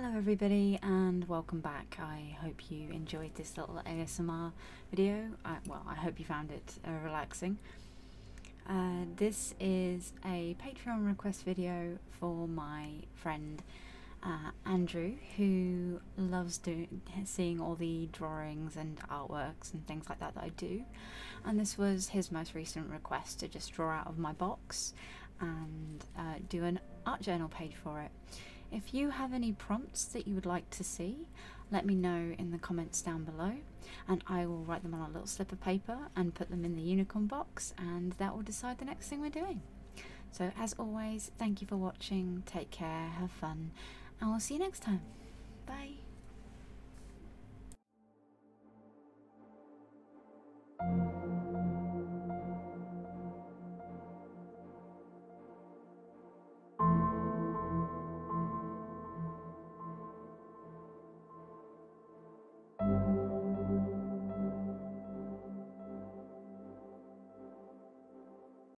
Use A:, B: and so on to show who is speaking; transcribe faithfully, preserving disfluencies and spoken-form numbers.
A: Hello everybody and welcome back. I hope you enjoyed this little A S M R video. I, well, I hope you found it uh, relaxing. Uh, this is a Patreon request video for my friend uh, Andrew, who loves doing, seeing all the drawings and artworks and things like that that I do. And this was his most recent request, to just draw out of my box and uh, do an art journal page for it. If you have any prompts that you would like to see, let me know in the comments down below, and I will write them on a little slip of paper and put them in the unicorn box, and that will decide the next thing we're doing. So as always, thank you for watching, take care, have fun, and we'll see you next time. Bye.